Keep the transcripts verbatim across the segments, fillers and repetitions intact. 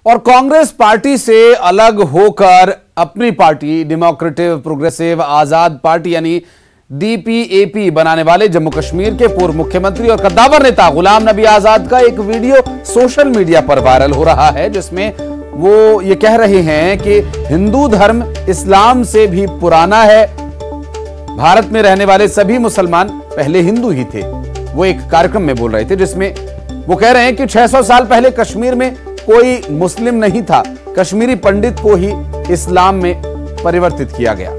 और कांग्रेस पार्टी से अलग होकर अपनी party democratic progressive Azad party यानी डीपीएपी बनाने वाले जम्मू कश्मीर के पूर्व मुख्यमंत्री और कद्दावर नेता गुलाम नबी आजाद का एक वीडियो सोशल मीडिया पर वायरल हो रहा है, जिसमें वो ये कह रहे हैं कि हिंदू धर्म इस्लाम से भी पुराना है। भारत में रहने वाले सभी मुसलमान पहले हिंदू ही थे। वो एक कार्यक्रम में बोल रहे थे जिसमें वो कह रहे हैं कि छह सौ साल पहले कश्मीर में कोई मुस्लिम नहीं था, कश्मीरी पंडित को ही इस्लाम में परिवर्तित किया गया।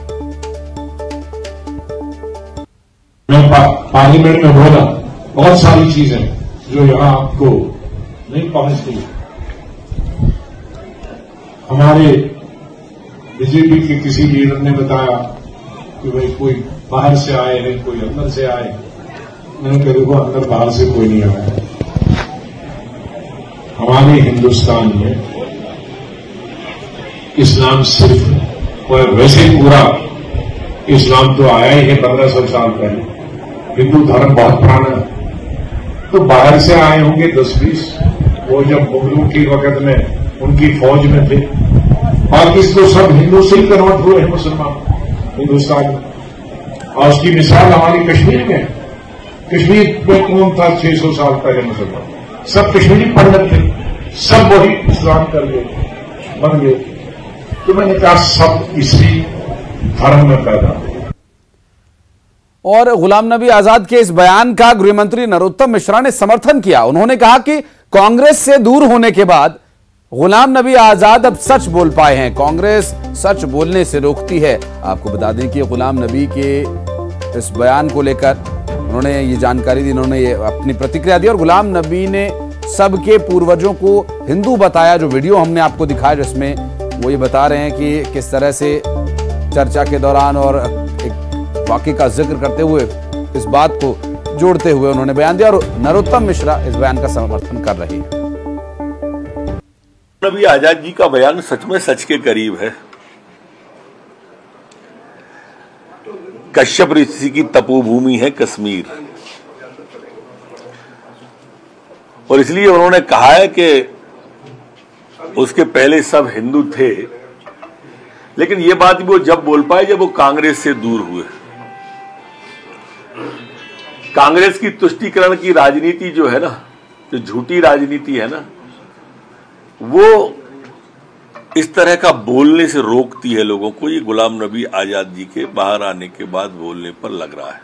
मैं पा, पार्लियामेंट में बोला बहुत सारी चीजें जो यहां आपको नहीं पहुंचती। हमारे बीजेपी के किसी लीडर ने बताया कि भाई कोई बाहर से आए हैं, कोई अंदर से आए। मैंने कहा देखो, अंदर बाहर से कोई नहीं आया। हमारे हिंदुस्तान में इस्लाम सिर्फ और वैसे पूरा इस्लाम तो आया ही है पंद्रह सौ साल पहले। हिंदू धर्म बहुत पुराना है। तो बाहर से आए होंगे दस बीस, वो जब मुगलों की वक्त में उनकी फौज में थे। बाकी तो सब हिंदू से ही कन्वर्ट हुए हैं मुसलमान हिंदुस्तान में। और उसकी मिसाल हमारी कश्मीर में है। कश्मीर में कौन था छह सौ साल पहले मुसलमान? सब कश्मीरी पंडित थे, सब वही इस्लाम कर गए, बन गए। तो मैंने कहा सब इसी धर्म में पैदा हुए। और गुलाम नबी आजाद के इस बयान का गृहमंत्री नरोत्तम मिश्रा ने समर्थन किया। उन्होंने कहा कि कांग्रेस से दूर होने के बाद गुलाम नबी आजाद अब सच बोल पाए हैं, कांग्रेस सच बोलने से रोकती है। आपको बता दें कि गुलाम नबी के इस बयान को लेकर उन्होंने ये जानकारी दी, उन्होंने ये अपनी प्रतिक्रिया दी। और गुलाम नबी ने सबके पूर्वजों को हिंदू बताया। जो वीडियो हमने आपको दिखाया जिसमें वो ये बता रहे हैं कि किस तरह से चर्चा के दौरान और एक वाकई का जिक्र करते हुए इस बात को जोड़ते हुए उन्होंने बयान दिया। और नरोत्तम मिश्रा इस बयान का समर्थन कर रहे हैं। नबी आजाद जी का बयान सच में सच के करीब है। कश्यप ऋषि की तपोभूमि है कश्मीर, और इसलिए उन्होंने कहा है कि उसके पहले सब हिंदू थे। लेकिन ये बात वो जब बोल पाए जब वो कांग्रेस से दूर हुए। कांग्रेस की तुष्टीकरण की राजनीति जो है ना, जो झूठी राजनीति है ना, वो इस तरह का बोलने से रोकती है लोगों को। ये गुलाम नबी आजाद जी के बाहर आने के बाद बोलने पर लग रहा है।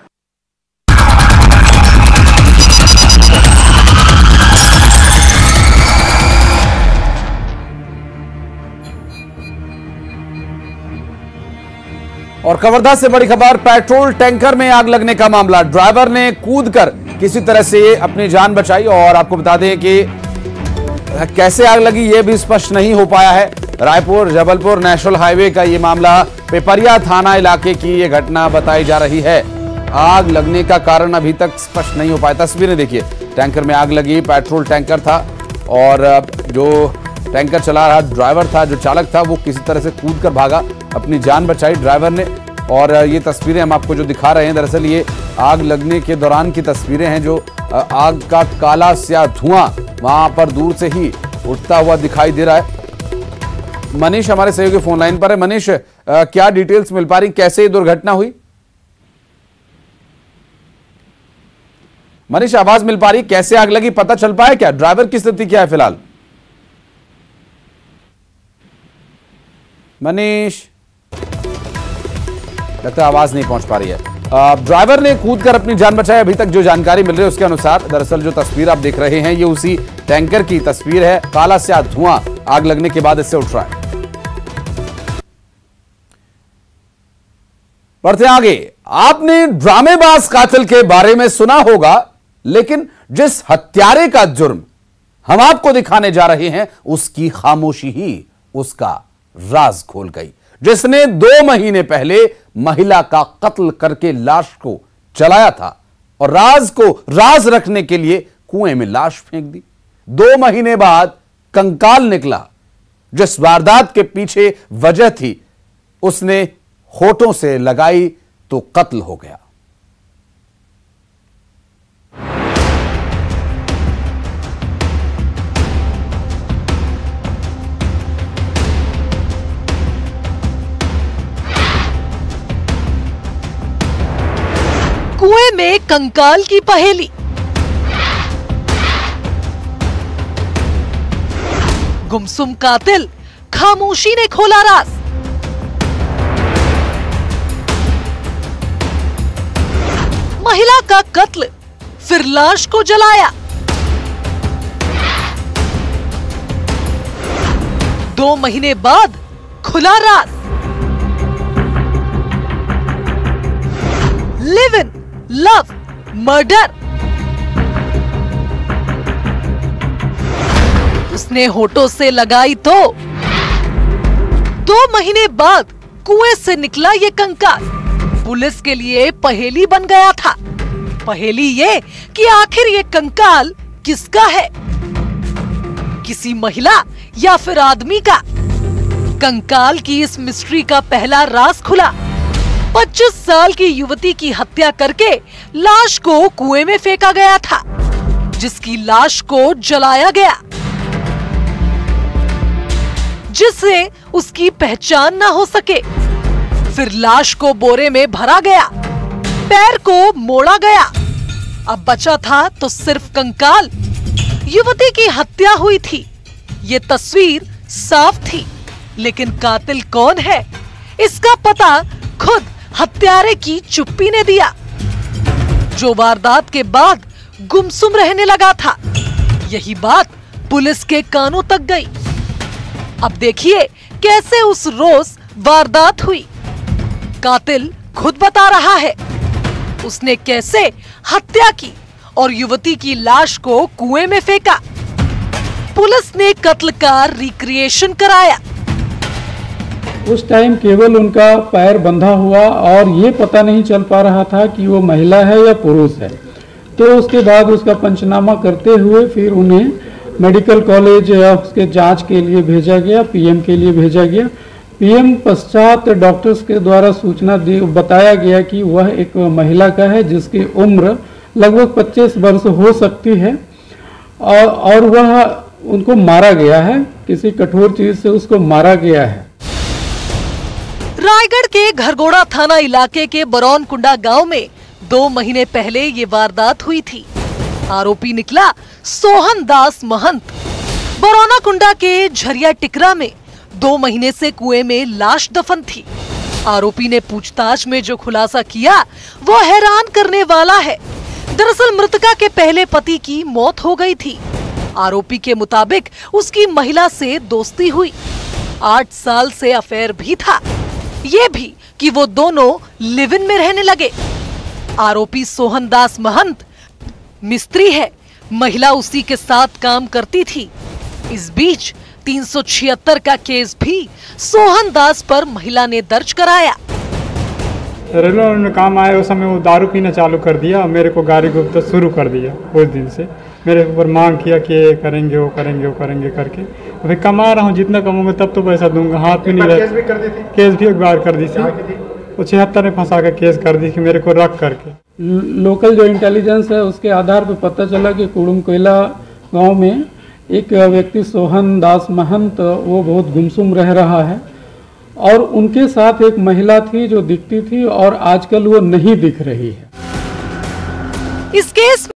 और कवर्धा से बड़ी खबर, पेट्रोल टैंकर में आग लगने का मामला। ड्राइवर ने कूदकर किसी तरह से अपनी जान बचाई। और आपको बता दें कि कैसे आग लगी यह भी स्पष्ट नहीं हो पाया है। रायपुर जबलपुर नेशनल हाईवे का यह मामला, पेपरिया थाना इलाके की यह घटना बताई जा रही है। आग लगने का कारण अभी तक स्पष्ट नहीं हो पाया। तस्वीरें देखिए, टैंकर में आग लगी, पेट्रोल टैंकर था और जो टैंकर चला रहा ड्राइवर था, जो चालक था, वो किसी तरह से कूदकर भागा, अपनी जान बचाई ड्राइवर ने। और ये तस्वीरें हम आपको जो दिखा रहे हैं, दरअसल ये आग लगने के दौरान की तस्वीरें हैं। जो आग का काला स्या धुआं वहां पर दूर से ही उठता हुआ दिखाई दे रहा है। मनीष हमारे सहयोगी फोन लाइन पर है। मनीष, क्या डिटेल्स मिल पा रही, कैसे ये दुर्घटना हुई? मनीष, आवाज मिल पा रही, कैसे आग लगी, पता चल पाया क्या? ड्राइवर की स्थिति क्या है फिलहाल? मनीष, लगता है आवाज नहीं पहुंच पा रही है। ड्राइवर ने कूदकर अपनी जान बचाई। अभी तक जो जानकारी मिल रही है उसके अनुसार दरअसल जो तस्वीर आप देख रहे हैं ये उसी टैंकर की तस्वीर है। काला स्या धुआं आग लगने के बाद इससे उठ रहा है। बढ़ते आगे, आपने ड्रामेबाज कातिल के बारे में सुना होगा, लेकिन जिस हत्यारे का जुर्म हम आपको दिखाने जा रहे हैं उसकी खामोशी ही उसका राज खोल गई। जिसने दो महीने पहले महिला का कत्ल करके लाश को जलाया था और राज को राज रखने के लिए कुएं में लाश फेंक दी। दो महीने बाद कंकाल निकला। जिस वारदात के पीछे वजह थी उसने होठों से लगाई तो कत्ल हो गया। कंकाल की पहेली। गुमसुम कातिल, खामोशी ने खोला राज। महिला का कत्ल, फिर लाश को जलाया। दो महीने बाद खुला राज। Live in, love, murder. उसने होठों से लगाई तो दो महीने बाद कुएं से निकला ये कंकाल पुलिस के लिए पहेली बन गया था। पहेली ये कि आखिर ये कंकाल किसका है, किसी महिला या फिर आदमी का। कंकाल की इस मिस्ट्री का पहला राज खुला। पच्चीस साल की युवती की हत्या करके लाश को कुएं में फेंका गया था, जिसकी लाश को जलाया गया, जिससे उसकी पहचान ना हो सके। फिर लाश को बोरे में भरा गया, पैर को मोड़ा गया। अब बचा था तो सिर्फ कंकाल। युवती की हत्या हुई थी, ये तस्वीर साफ थी, लेकिन कातिल कौन है, इसका पता खुद हत्यारे की चुप्पी ने दिया, जो वारदात के बाद गुमसुम रहने लगा था। यही बात पुलिस के कानों तक गई। अब देखिए कैसे उस रोज वारदात हुई। कातिल खुद बता रहा है उसने कैसे हत्या की और युवती की लाश को कुएं में फेंका। पुलिस ने कत्ल का रिक्रिएशन कराया। उस टाइम केवल उनका पैर बंधा हुआ और ये पता नहीं चल पा रहा था कि वो महिला है या पुरुष है। तो उसके बाद उसका पंचनामा करते हुए फिर उन्हें मेडिकल कॉलेज उसके जांच के लिए भेजा गया, पीएम के लिए भेजा गया। पीएम पश्चात डॉक्टर्स के द्वारा सूचना दी, बताया गया कि वह एक महिला का है जिसकी उम्र लगभग पच्चीस वर्ष हो सकती है और, और वह उनको मारा गया है, किसी कठोर चीज से उसको मारा गया है। रायगढ़ के घरगोड़ा थाना इलाके के बरौनकुंडा गांव में दो महीने पहले ये वारदात हुई थी। आरोपी निकला सोहन दास महंत। बरौनाकुंडा के झरिया टिकरा में दो महीने से कुएं में लाश दफन थी। आरोपी ने पूछताछ में जो खुलासा किया वो हैरान करने वाला है। दरअसल मृतका के पहले पति की मौत हो गई थी। आरोपी के मुताबिक उसकी महिला से दोस्ती हुई, आठ साल से अफेयर भी था, ये भी कि वो दोनों लिव इन में रहने लगे। आरोपी सोहन दास महंत मिस्त्री है, महिला उसी के साथ काम करती थी। इस बीच तीन सौ छिहत्तर का केस भी सोहन दास पर महिला ने दर्ज कराया। रेलवे में काम आए उस समय वो दारू पीना चालू कर दिया, मेरे को गाड़ी गुप्ता शुरू कर दिया। उस दिन से मेरे ऊपर मांग किया कि ये करेंगे वो करेंगे वो करेंगे करके। अभी कमा रहा हूँ, जितना कमाऊंगा तब तो पैसा दूंगा। हाथ भी नहीं रहता। केस भी कर दी थी, केस भी एक बार कर दी थी, वो छिहत्तर में फंसा कर केस कर दी कि मेरे को रख करके। लोकल जो इंटेलिजेंस है उसके आधार पर पता चला कि कुड़ुम कोयला गाँव में एक व्यक्ति सोहन दास महंत वो बहुत गुमसुम रह रहा है और उनके साथ एक महिला थी जो दिखती थी और आजकल वो नहीं दिख रही है। इस केस